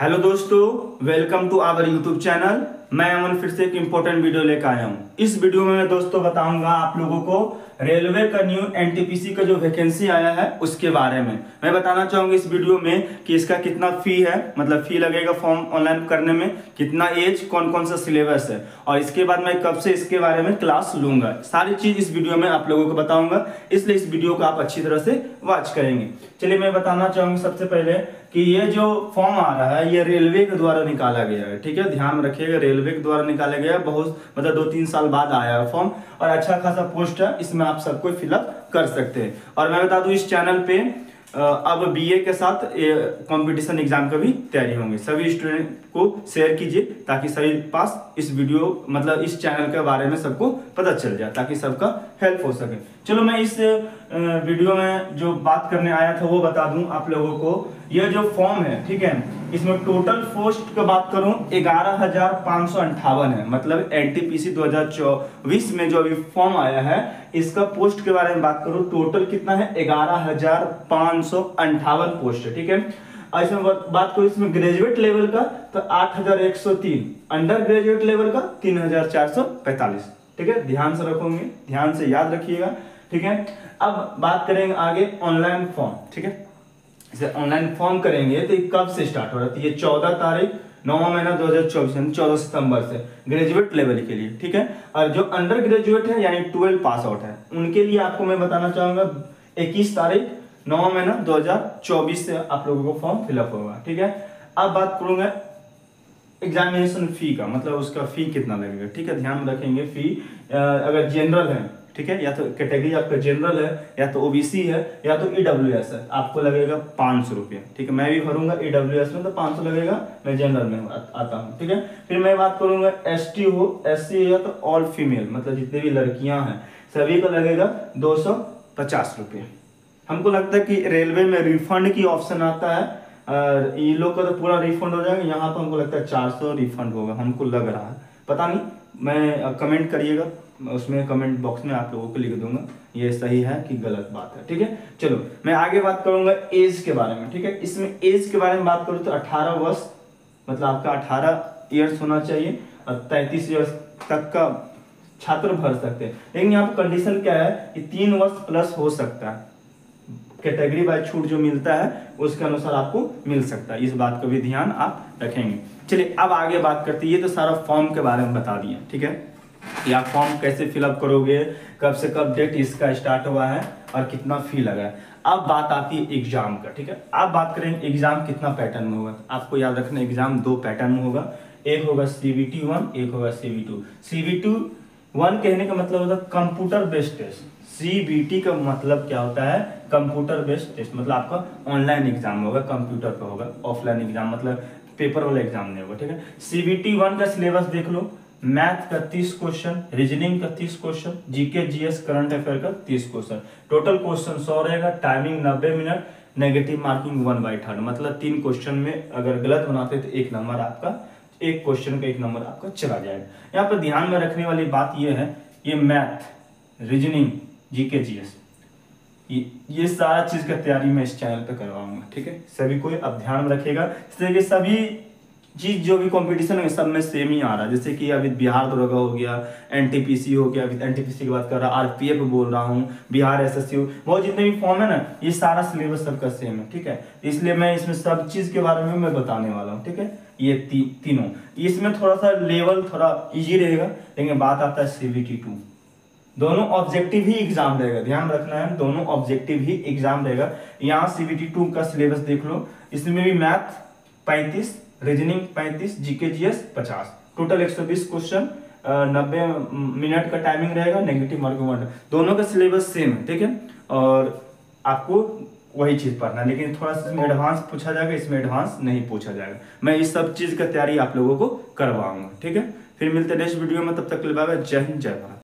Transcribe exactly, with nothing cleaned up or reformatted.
Hello दोस्तों, welcome to our YouTube channel. मैं अमन फिर से एक इम्पोर्टेंट वीडियो लेकर आया हूँ। इस वीडियो में मैं दोस्तों बताऊंगा आप लोगों को रेलवे का न्यू एनटीपीसी का जो वैकेंसी आया है उसके बारे में। मैं बताना चाहूंगा इस वीडियो में कि इसका कितना फी है, मतलब फी लगेगा फॉर्म ऑनलाइन करने में, कितना एज, कौन कौन सा सिलेबस है और इसके बाद मैं कब से इसके बारे में क्लास लूंगा। सारी चीज इस वीडियो में आप लोगों को बताऊंगा, इसलिए इस वीडियो को आप अच्छी तरह से वॉच करेंगे। चलिए मैं बताना चाहूंगा सबसे पहले कि ये जो फॉर्म आ रहा है ये रेलवे के द्वारा निकाला गया है। ठीक है, ध्यान में रखिएगा, रेलवे के द्वारा निकाला गया है। बहुत मतलब दो तीन साल बाद आया है फॉर्म और अच्छा खासा पोस्ट है, इसमें आप सबको फिलअप कर सकते हैं। और मैं बता दूं इस चैनल पे अब बीए के साथ कंपटीशन एग्जाम का भी तैयारी होंगी। सभी स्टूडेंट को शेयर कीजिए ताकि सभी पास इस वीडियो मतलब इस चैनल के बारे में सबको पता चल जाए, ताकि सबका हेल्प हो सके। चलो मैं इस वीडियो में जो बात करने आया था वो बता दूं आप लोगों को। ये जो फॉर्म है, ठीक है, इसमें टोटल पोस्ट की बात करूं ग्यारह हजार पाँच सौ अंठावन है। मतलब एनटीपीसी दो हजार चौबीस में जो अभी फॉर्म आया है इसका पोस्ट के बारे में बात करूं, टोटल कितना है ग्यारह हजार पाँच सौ अंठावन पोस्ट है। ठीक है, इसमें बात करूं इसमें ग्रेजुएट लेवल का तो आठ हजार एक सौ तीन, अंडर ग्रेजुएट लेवल का तीन हजार चार सौ पैंतालीस। ठीक है, ध्यान से रखोगे, ध्यान से याद रखिएगा। ठीक है, अब बात करेंगे आगे ऑनलाइन फॉर्म। ठीक है, इसे ऑनलाइन फॉर्म करेंगे तो कब से स्टार्ट हो रहा है? ये चौदह तारीख नौवां महीना दो हजार चौबीस यानी चौदह सितंबर से ग्रेजुएट लेवल के लिए। ठीक है, और जो अंडर ग्रेजुएट है यानी ट्वेल्व पास आउट है उनके लिए आपको मैं बताना चाहूंगा इक्कीस तारीख नौवां महीना दो हजार चौबीस से आप लोगों को फॉर्म फिलअप होगा। ठीक है, अब बात करूंगा एग्जामिनेशन फी का, मतलब उसका फी कितना लगेगा। ठीक है, ध्यान रखेंगे फी अगर जनरल है, ठीक है, या तो कैटेगरी आपका जनरल है या तो ओबीसी है या तो ईडब्ल्यूएस है, आपको लगेगा पाँच सौ रुपये। ठीक है, मैं भी भरूंगा ईडब्ल्यूएस में तो पाँच सौ लगेगा, मैं जनरल में आता हूँ। ठीक है, फिर मैं बात करूंगा एसटी हो, एससी या तो ऑल फीमेल, मतलब जितने भी लड़कियां हैं सभी को लगेगा दो सौ पचास रुपये। हमको लगता है कि रेलवे में रिफंड की ऑप्शन आता है और ये लोग का तो पूरा रिफंड हो जाएगा, यहाँ पर हमको लगता है चार सौ रिफंड होगा, हमको लग रहा है, पता नहीं, मैं कमेंट करिएगा, उसमें कमेंट बॉक्स में आप लोगों को लिख दूंगा ये सही है कि गलत बात है। ठीक है, चलो मैं आगे बात करूंगा एज के बारे में। ठीक है, इसमें एज के बारे में बात करूँ तो अठारह वर्ष, मतलब आपका अठारह ईयर्स होना चाहिए और तैंतीस ईयर्स तक का छात्र भर सकते हैं। लेकिन यहाँ पर कंडीशन क्या है कि तीन वर्ष प्लस हो सकता है, कैटेगरी बाय छूट जो मिलता है उसके अनुसार आपको मिल सकता है, इस बात का भी ध्यान आप रखेंगे। चलिए अब आगे बात करते हैं, ये तो सारा फॉर्म के बारे में बता दिया। ठीक है, कि आप फॉर्म कैसे फिलअप करोगे, कब से कब डेट इसका स्टार्ट हुआ है और कितना फी लगा है। अब बात आती है एग्जाम का। ठीक है, अब बात करेंगे एग्जाम कितना पैटर्न में होगा। आपको याद रखना एग्जाम दो पैटर्न में होगा, एक होगा सीबीटी वन, एक होगा सीबी टू। सीबी वन कहने का मतलब होता है कंप्यूटर बेस्ड टेस्ट, सीबीटी का मतलब क्या होता है कंप्यूटर बेस्ड टेस्ट, मतलब आपका ऑनलाइन एग्जाम होगा, कंप्यूटर पे होगा। ऑफलाइन एग्जाम मतलब पेपर वाला एग्जाम नहीं होगा। ठीक है, सीबीटी वन का सिलेबस देख लो, मैथ का तीस क्वेश्चन, रीजनिंग का तीस question, GK GS current affair का तीस क्वेश्चन, टोटल क्वेश्चन सौ रहेगा, टाइमिंग नब्बे minute, negative marking one by third, मतलब तीन क्वेश्चन में अगर गलत बनाते तो एक नंबर आपका, एक क्वेश्चन का एक नंबर आपका चला जाएगा। यहाँ पर ध्यान में रखने वाली बात यह है, ये मैथ, रीजनिंग, जीके जीएस, ये ये सारा चीज का तैयारी मैं इस चैनल पे करवाऊंगा। ठीक है, सभी को अब ध्यान में रखिएगा, इसलिए कि सभी चीज जो भी कंपटीशन है सब में सेम ही आ रहा है। जैसे कि अभी बिहार दरोगा हो गया, एनटीपीसी हो गया, अभी एनटीपीसी की बात कर रहा हूँ, आरपीएफ बोल रहा हूँ, बिहार एसएससी, वो जितने भी फॉर्म है ना ये सारा सिलेबस सबका सेम है। ठीक है, इसलिए मैं इसमें सब चीज के बारे में मैं बताने वाला हूँ। ठीक है, ये ती, तीनों इसमें थोड़ा सा लेवल थोड़ा इजी रहेगा, लेकिन बात आता है सीबीटी टू, दोनों ऑब्जेक्टिव ही एग्जाम रहेगा, ध्यान रखना है, दोनों ऑब्जेक्टिव ही एग्जाम रहेगा। यहाँ सीबीटी टू का सिलेबस देख लो, इसमें भी मैथ पैंतीस, रीजनिंग पैंतीस, जीके जीएस पचास, टोटल एक सौ बीस क्वेश्चन, नब्बे मिनट का टाइमिंग रहेगा, नेगेटिव मार्किंग वन, दोनों का सिलेबस सेम है। ठीक है, और आपको वही चीज पढ़ना है, लेकिन थोड़ा सा इसमें एडवांस पूछा जाएगा, इसमें एडवांस नहीं पूछा जाएगा। मैं इस सब चीज का तैयारी आप लोगों को करवाऊंगा। ठीक है, फिर मिलते हैं नेक्स्ट वीडियो में, तब तक के लिए बाय बाय, जय हिंद, जय भारत।